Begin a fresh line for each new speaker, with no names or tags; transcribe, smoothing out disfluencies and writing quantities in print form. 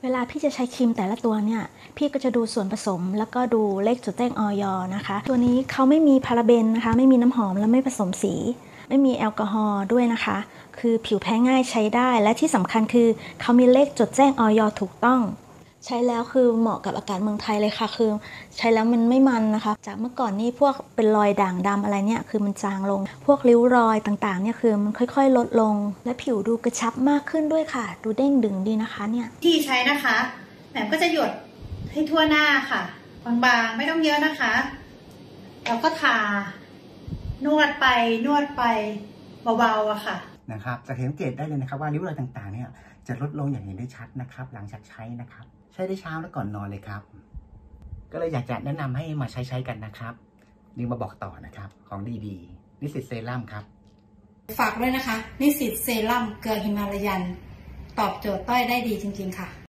เวลาพี่จะใช้ครีมแต่ละตัวเนี่ยพี่ก็จะดูส่วนผสมแล้วก็ดูเลขจดแจ้งอย.นะคะตัวนี้เขาไม่มีพาราเบนนะคะไม่มีน้ำหอมและไม่ผสมสีไม่มีแอลกอฮอล์ด้วยนะคะคือผิวแพ้ง่ายใช้ได้และที่สำคัญคือเขามีเลขจดแจ้งอย.ถูกต้องใช้แล้วคือเหมาะกับอากาศเมืองไทยเลยค่ะคือใช้แล้วมันไม่มันนะคะจากเมื่อก่อนนี่พวกเป็นรอยด่างดำอะไรเนี่ยคือมันจางลงพวกริ้วรอยต่างๆเนี่ยคือมันค่อยๆลดลงและผิวดูกระชับมากขึ้นด้วยค่ะดูเด้งดึงดีนะคะเนี่ย
ที่ใช้นะคะแหม่มก็จะหยดให้ทั่วหน้าค่ะบางๆไม่ต้องเยอะนะคะแล้วก็ทานวดไปเบาๆอะค่ะ
นะครับจะสังเกตได้เลยนะครับว่าริ้วรอยต่างๆเนี่ยจะลดลงอย่างเห็นได้ชัดนะครับหลังจากใช้นะครับใช้ได้เช้าและก่อนนอนเลยครับก็เลยอยากจะแนะนำให้มาใช้กันนะครับรีบมาบอกต่อนะครับของดีๆนิสสิตเซรั่มครับ
ฝากด้วยนะคะนิสสิตเซรั่มเกลือหิมาลายันตอบโจทย์ต้อยได้ดีจริงๆค่ะ